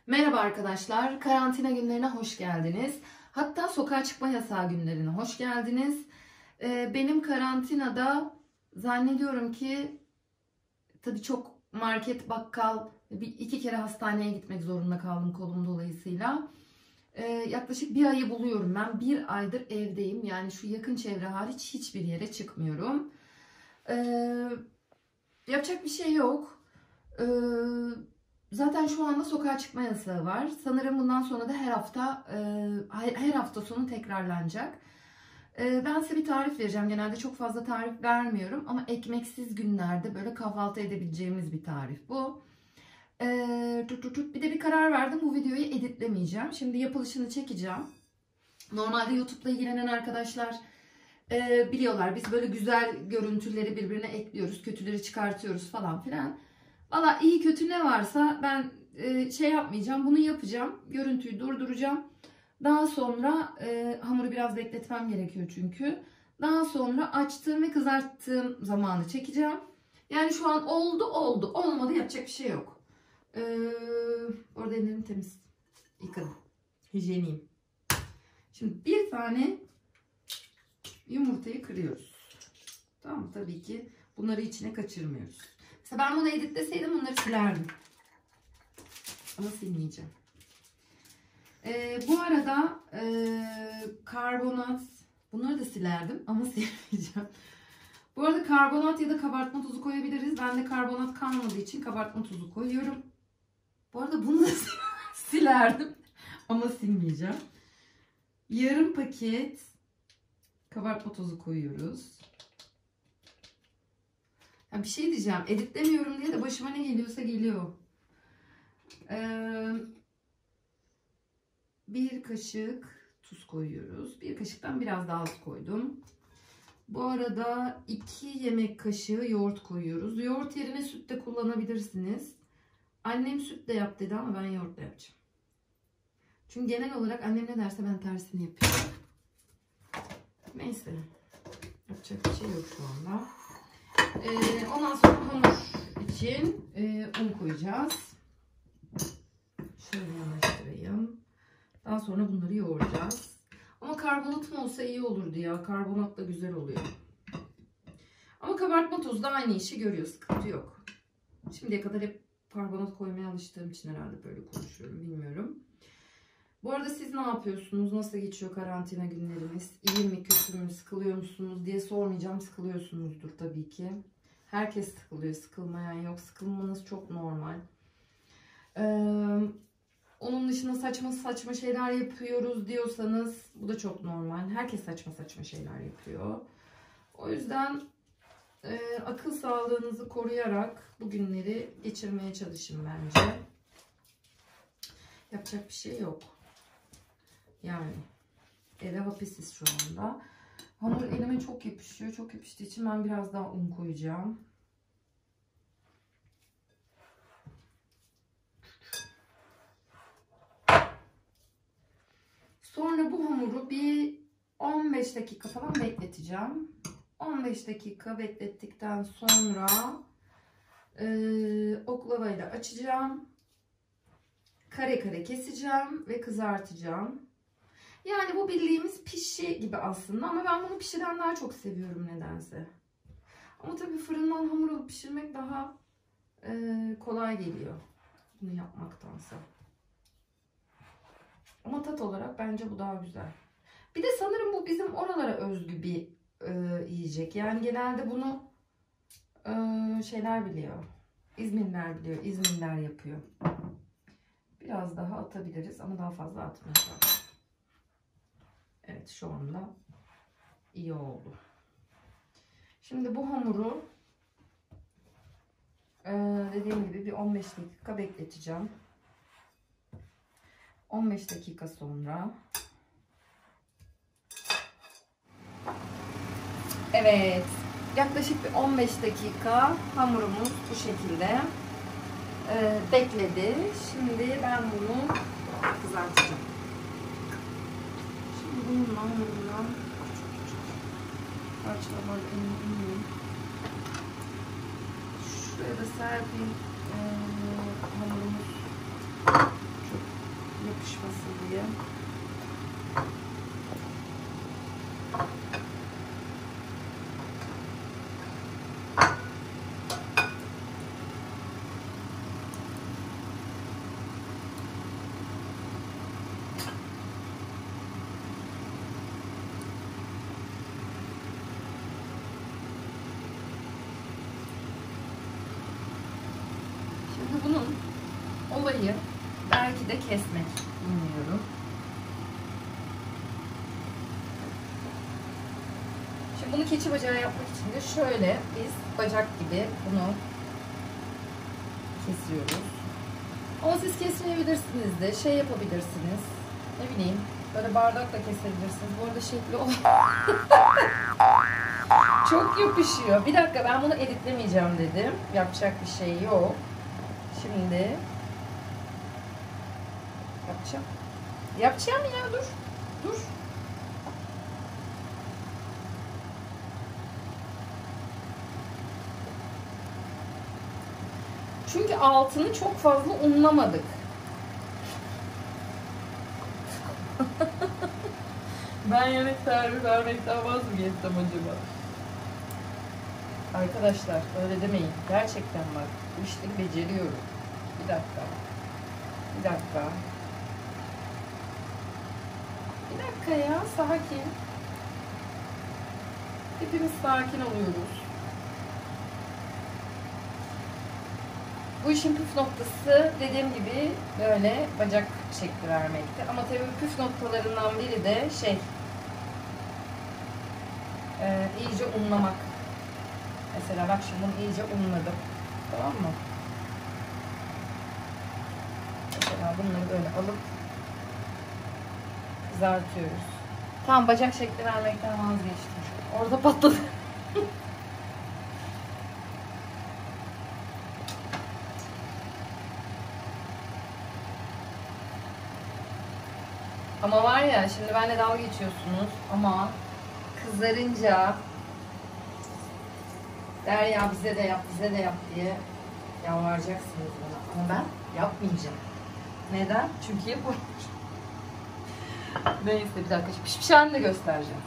Merhaba arkadaşlar, karantina günlerine hoş geldiniz. Hatta sokağa çıkma yasağı günlerine hoş geldiniz. Benim karantinada zannediyorum ki tabii çok market, bakkal, iki kere hastaneye gitmek zorunda kaldım kolum dolayısıyla. Yaklaşık bir ayı buluyorum ben. Bir aydır evdeyim. Yani şu yakın çevre hariç hiçbir yere çıkmıyorum. Yapacak bir şey yok. Zaten şu anda sokağa çıkma yasağı var. Sanırım bundan sonra da her hafta sonu tekrarlanacak. Ben size bir tarif vereceğim. Genelde çok fazla tarif vermiyorum ama ekmeksiz günlerde böyle kahvaltı edebileceğimiz bir tarif bu. Bir de bir karar verdim. Bu videoyu editlemeyeceğim. Şimdi yapılışını çekeceğim. Normalde YouTube'la ilgilenen arkadaşlar biliyorlar. Biz böyle güzel görüntüleri birbirine ekliyoruz. Kötüleri çıkartıyoruz falan filan. Valla iyi kötü ne varsa ben şey yapmayacağım. Bunu yapacağım. Görüntüyü durduracağım. Daha sonra hamuru biraz bekletmem gerekiyor çünkü. Daha sonra açtığım ve kızarttığım zamanı çekeceğim. Yani şu an oldu. Olmadı yapacak bir şey yok. Orada ellerim temiz. Yıkadım. Hijyeniyim. Şimdi bir tane yumurtayı kırıyoruz. Tamam, tabii ki bunları içine kaçırmıyoruz. Mesela ben bunu editleseydim bunları silerdim. Ama silmeyeceğim. Bu arada karbonat, bunları da silerdim ama silmeyeceğim. Bu arada karbonat ya da kabartma tozu koyabiliriz. Ben de karbonat kalmadığı için kabartma tozu koyuyorum. Bu arada bunu da silerdim ama silmeyeceğim. Yarım paket kabartma tozu koyuyoruz. Ya bir şey diyeceğim. Editlemiyorum diye de başıma ne geliyorsa geliyor. Bir kaşık tuz koyuyoruz. Bir kaşıktan biraz daha az koydum. Bu arada 2 yemek kaşığı yoğurt koyuyoruz. Yoğurt yerine süt de kullanabilirsiniz. Annem sütle yap dedi ama ben yoğurtla yapacağım. Çünkü genel olarak annem ne derse ben tersini yapıyorum. Neyse. Yapacak bir şey yok şu anda. Ondan sonra hamur için un koyacağız. Şöyle yanaştırayım. Daha sonra bunları yoğuracağız. Ama karbonatım olsa iyi olurdu ya. Karbonat da güzel oluyor. Ama kabartma tozu da aynı işi görüyor. Sıkıntı yok. Şimdiye kadar hep karbonat koymaya alıştığım için herhalde böyle konuşuyorum. Bilmiyorum. Bu arada siz ne yapıyorsunuz? Nasıl geçiyor karantina günleriniz? İyi mi, kötü mü, sıkılıyor musunuz diye sormayacağım. Sıkılıyorsunuzdur tabii ki. Herkes sıkılıyor. Sıkılmayan yok. Sıkılmanız çok normal. Onun dışında saçma şeyler yapıyoruz diyorsanız bu da çok normal. Herkes saçma şeyler yapıyor. O yüzden akıl sağlığınızı koruyarak bu günleri geçirmeye çalışın bence. Yapacak bir şey yok. Yani eve hapisiz şu anda. Hamur elime çok yapışıyor. Çok yapıştığı için ben biraz daha un koyacağım. Sonra bu hamuru bir 15 dakika falan bekleteceğim. 15 dakika beklettikten sonra oklavayla açacağım. Kare kare keseceğim ve kızartacağım. Yani bu bildiğimiz pişi gibi aslında ama ben bunu pişiden daha çok seviyorum nedense. Ama tabii fırından hamur alıp pişirmek daha kolay geliyor bunu yapmaktansa. Ama tat olarak bence bu daha güzel. Bir de sanırım bu bizim oralara özgü bir yiyecek. Yani genelde bunu şeyler biliyor. İzmirliler biliyor. İzmirliler yapıyor. Biraz daha atabiliriz ama daha fazla atmayacağım. Evet, şu anda iyi oldu. Şimdi bu hamuru dediğim gibi bir 15 dakika bekleteceğim. 15 dakika sonra. Evet. Yaklaşık bir 15 dakika hamurumuz bu şekilde bekledi. Şimdi ben bunu kızartacağım. Şimdi bununla hamurundan küçük parçalar eminim. Şuraya da serpeyim. Hamurumuz çok olayı belki de kesmek. Bilmiyorum. Şimdi bunu keçi bacağı yapmak için de şöyle biz bacak gibi bunu kesiyoruz. Ama siz kesmeyebilirsiniz de şey yapabilirsiniz. Ne bileyim böyle bardakla kesebilirsiniz. Bu arada şekli olan çok yapışıyor. Bir dakika, ben bunu editlemeyeceğim dedim. Yapacak bir şey yok. Şimdi yapacağım. Yapacağım ya, dur. Dur. Çünkü altını çok fazla unlamadık. Ben yemek tarifi vermekten vaz mı geçsem acaba? Arkadaşlar öyle demeyin. Gerçekten bak, bu işleri beceriyorum. Bir dakika. Bir dakika. Bir dakika ya, sakin. Hepimiz sakin oluyoruz. Bu işin püf noktası dediğim gibi böyle bacak şekli vermekti. Ama tabii püf noktalarından biri de şey, iyice unlamak. Mesela bak şimdi bunu iyice unladım. Tamam mı? Mesela bunları böyle alıp kızartıyoruz. Tamam, bacak şekli vermekten vazgeçtim. Orada patladı. Ama var ya, şimdi benimle dalga geçiyorsunuz ama kızarınca Derya bize de yap, bize de yap diye yalvaracaksınız bana. Ama ben yapmayacağım. Neden? Çünkü yapamıyorum. Neyse, bir dakika. Pişmişini de göstereceğim.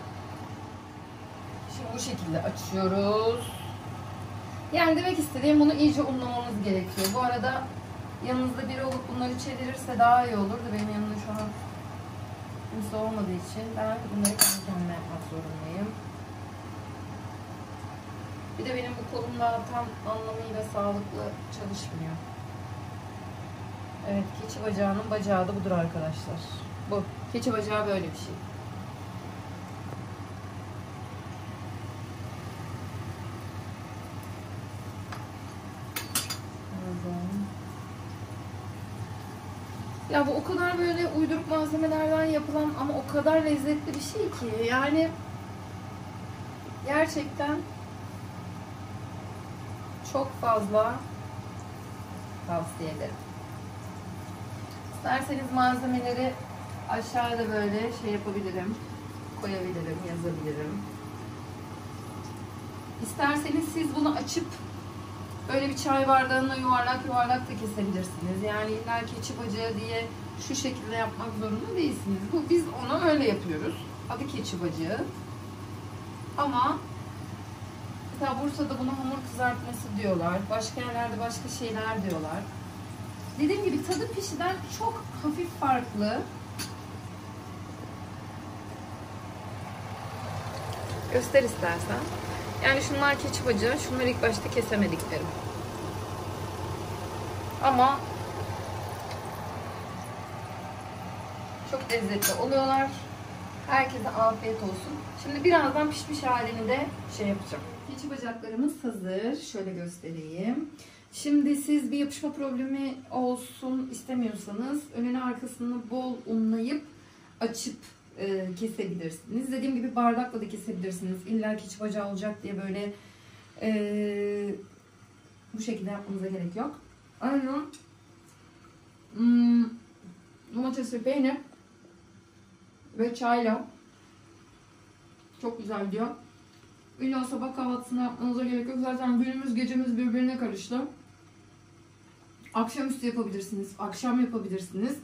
Şimdi bu şekilde açıyoruz. Yani demek istediğim, bunu iyice unlamamız gerekiyor. Bu arada yanınızda biri olup bunları çevirirse daha iyi olur da benim yanımda şu an kimse olmadığı için ben bunları kendi kendime yapmak zorundayım. Bir de benim bu kolum da tam anlamıyla sağlıklı çalışmıyor. Evet, keçi bacağının bacağı da budur arkadaşlar. Bu. Keçi bacağı böyle bir şey. Ya bu o kadar böyle uyduruk malzemelerden yapılan ama o kadar lezzetli bir şey ki yani gerçekten çok fazla tavsiye ederim. İsterseniz malzemeleri aşağıda böyle şey yapabilirim, koyabilirim, yazabilirim. İsterseniz siz bunu açıp böyle bir çay bardağına yuvarlak yuvarlak da kesebilirsiniz. Yani illa keçi bacağı diye şu şekilde yapmak zorunda değilsiniz. Biz onu öyle yapıyoruz. Adı keçi bacağı. Ama mesela Bursa'da buna hamur kızartması diyorlar. Başka yerlerde başka şeyler diyorlar. Dediğim gibi tadı pişiden çok hafif farklı. Göster istersen. Yani şunlar keçi bacağı, şunları ilk başta kesemediklerim. Ama çok lezzetli oluyorlar. Herkese afiyet olsun. Şimdi birazdan pişmiş halini de şey yapacağım. Keçi bacaklarımız hazır. Şöyle göstereyim. Şimdi siz bir yapışma problemi olsun istemiyorsanız önünü arkasını bol unlayıp açıp kesebilirsiniz. Dediğim gibi bardakla da kesebilirsiniz. İlla keçi bacağı olacak diye böyle bu şekilde yapmanıza gerek yok. Aynen. Domates ve peynir ve çayla çok güzel diyor. İlla sabah kahvaltısını yapmanıza gerek yok. Zaten günümüz gecemiz birbirine karıştı. Akşamüstü yapabilirsiniz. Akşam yapabilirsiniz.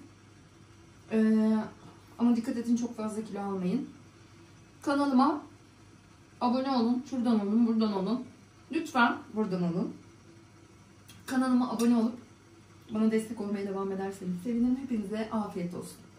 Ama dikkat edin, çok fazla kilo almayın. Kanalıma abone olun. Şuradan olun, buradan olun. Lütfen buradan olun. Kanalıma abone olup bana destek olmaya devam ederseniz sevinirim. Hepinize afiyet olsun.